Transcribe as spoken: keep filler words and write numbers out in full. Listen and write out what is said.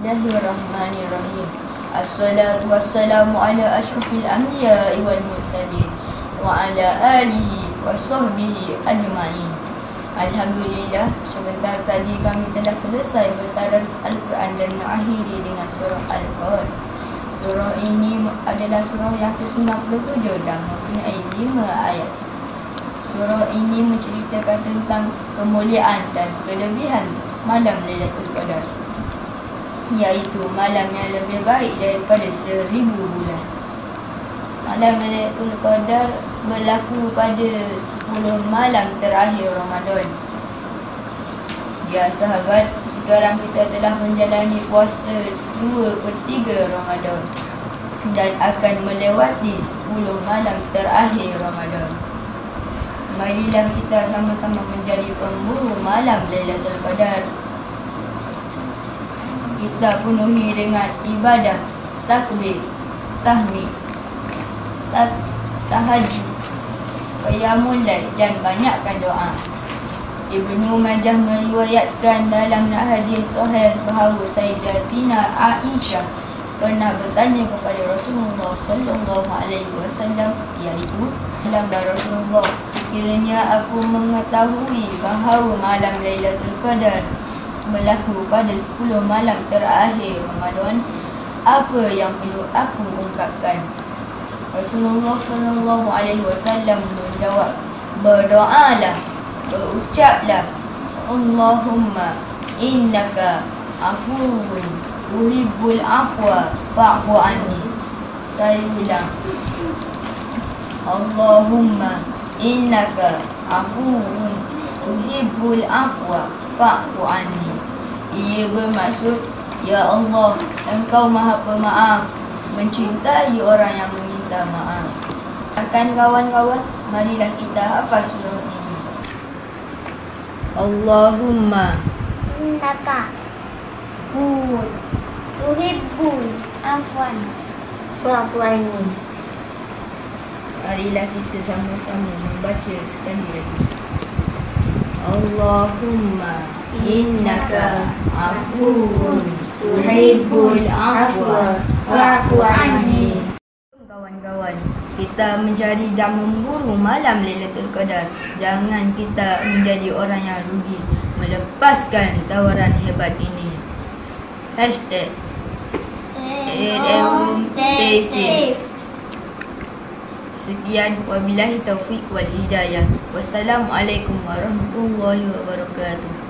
Bismillahirrahmanirrahim. Assalatu wassalamu ala asyrafil anbiya'i wal mursalin wa ala alihi wa sahbihi ajma'in. Alhamdulillah, sebentar tadi kami telah selesai bertadarus Al-Quran dan mengakhiri dengan surah Al-Qur'an. Surah ini adalah surah yang ke sembilan puluh tujuh dan mempunyai lima ayat. Surah ini menceritakan tentang kemuliaan dan kelebihan malam Lailatul Qadar, iaitu malam yang lebih baik daripada seribu bulan. Malam Lailatul Qadar berlaku pada sepuluh malam terakhir Ramadan. Ya sahabat, sekarang kita telah menjalani puasa dua per tiga Ramadan dan akan melewati sepuluh malam terakhir Ramadan. Marilah kita sama-sama menjadi pemburu malam Lailatul Qadar. Kita penuhi dengan ibadah, takbir, tahmid, tahajud, qiyamul lail dan banyakkan doa. Ibnu Majah meriwayatkan dalam hadis sahih bahawa Sayyidatina Aisyah pernah bertanya kepada Rasulullah sallallahu alaihi wasallam, iaitu, "Dalam Rasulullah, sekiranya aku mengetahui bahawa malam Lailatul Qadar berlaku pada sepuluh malam terakhir Ramadan, apa yang perlu aku ungkapkan?" Rasulullah sallallahu alaihi wasallam menjawab, "Berdoalah, berucaplah, Allahumma innaka afuwun tuhibbul afwa fa'fu anni." Saya ulang, Allahumma innaka afuwun tuhibbul afwa fa'fu anni. Ia bermaksud, ya Allah, Engkau Maha Pemaaf, mencintai orang yang meminta maaf. Akan kawan-kawan, marilah kita hafal surah ini. Allahumma innaka afuwun tuhibbul afwan fa'fu anni. Marilah kita sama-sama membaca sekali lagi. Allahumma innaka afuwun tuhibbul afwa fa'fu anni. Kawan-kawan, kita mencari dan memburu malam Lailatul Qadar. Jangan kita menjadi orang yang rugi melepaskan tawaran hebat ini. Hashtag Stay at home, stay safe. Sekian, wabillahi taufiq wal hidayah. Wassalamualaikum warahmatullahi wabarakatuh.